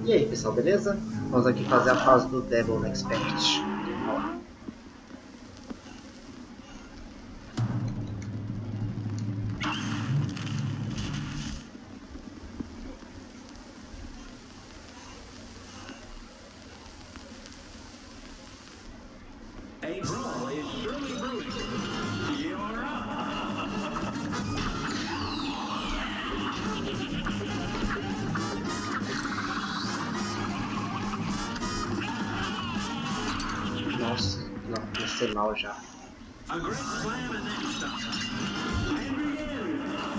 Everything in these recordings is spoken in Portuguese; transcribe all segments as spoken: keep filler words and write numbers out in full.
E aí pessoal, beleza? Vamos aqui fazer a fase do Devil Expert. Vamos lá. A brawl is surely brewing. You're up. Nossa, não, comecei mal já. A great slam and then stop. And begin.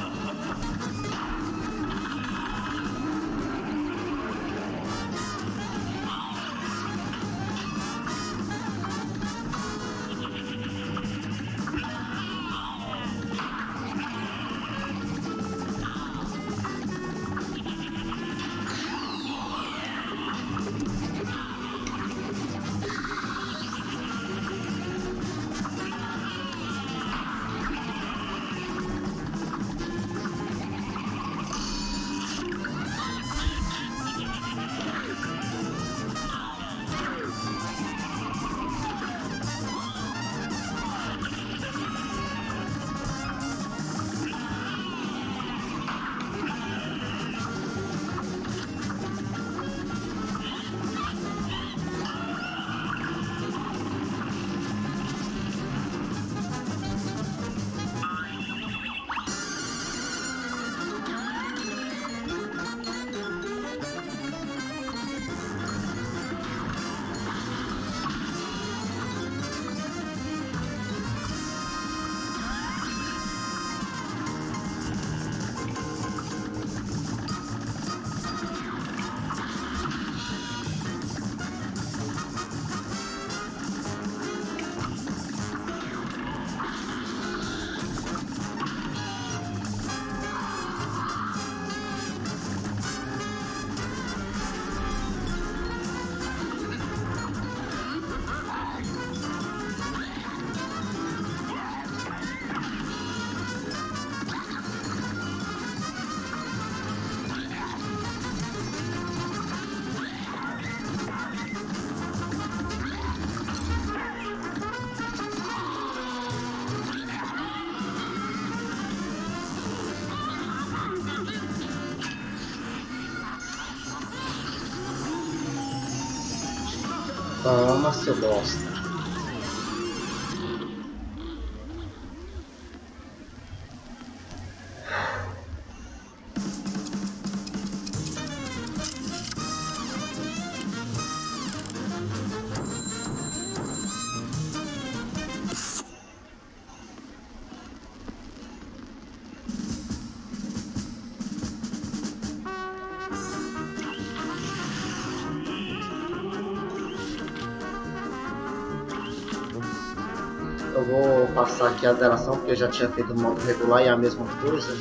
Toma, seu bosta. Eu vou passar aqui a zeração porque eu já tinha feito no modo regular e é a mesma coisa.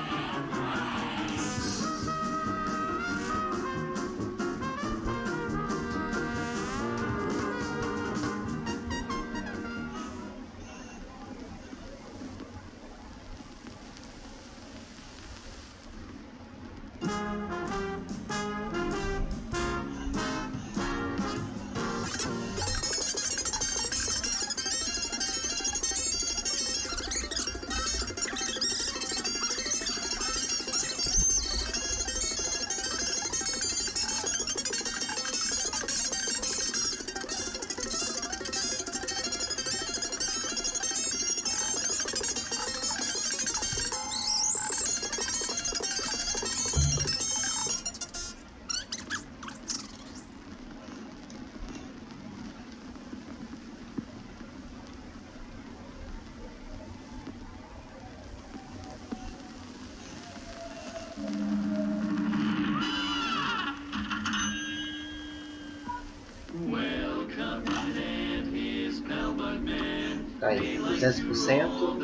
Tá aí, duzentos por cento.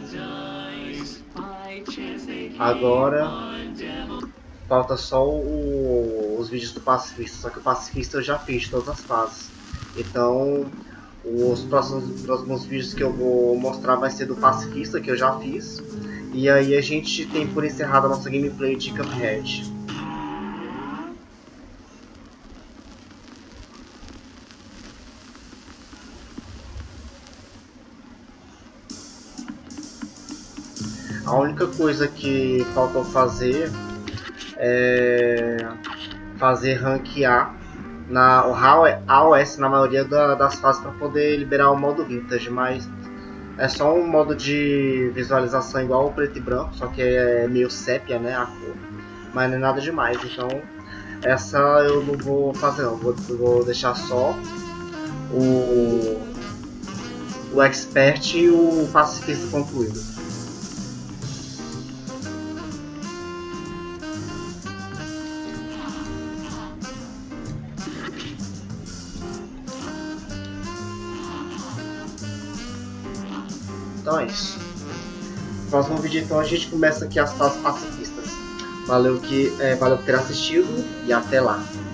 Agora falta só o, os vídeos do pacifista, só que o pacifista eu já fiz todas as fases. Então os próximos, próximos vídeos que eu vou mostrar vai ser do pacifista, que eu já fiz. E aí a gente tem por encerrada a nossa gameplay de Cuphead. A única coisa que faltou fazer é fazer ranquear na o A O S na maioria da, das fases para poder liberar o modo Vintage, mas é só um modo de visualização igual ao preto e branco, só que é meio sépia, né, a cor, mas não é nada demais. Então essa eu não vou fazer não, vou, vou deixar só o, o Expert e o Pacifista concluído. Então é isso. No próximo vídeo então a gente começa aqui as fases pacifistas. Valeu, que, é, valeu por ter assistido e até lá.